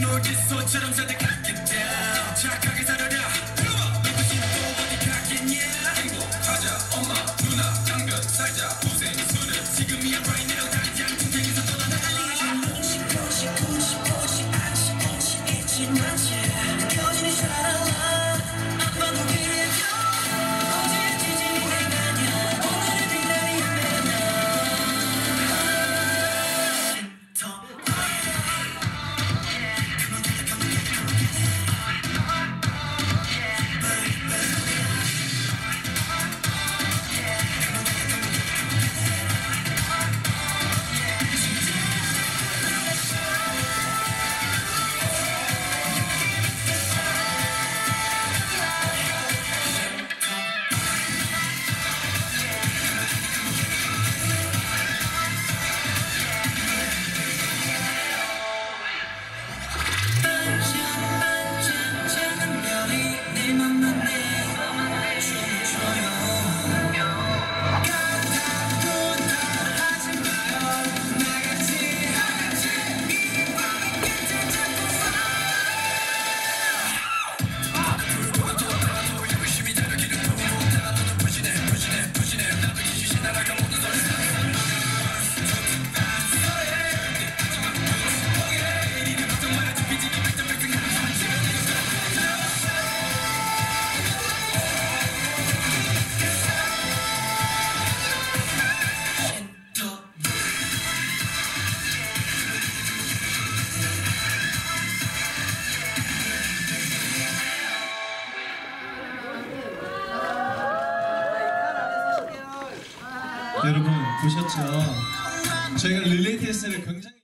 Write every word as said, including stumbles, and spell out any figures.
물기소처럼 선택하겠다. 착하게 살아라. 이것이 또 어디 가겠냐. 행복하자 엄마 누나 당근 살자 고생 술은 지금이야 right now. 다리지 않고 땡겨서 떠나라. 싶고 싶고 싶고지 않지 않지 있지만 느껴지는 사랑아 안 봐도 그래도 어제의 지진이 생각나. 오늘의 빛나리 여러분 보셨죠? 저희가 릴레이 테스트를 굉장히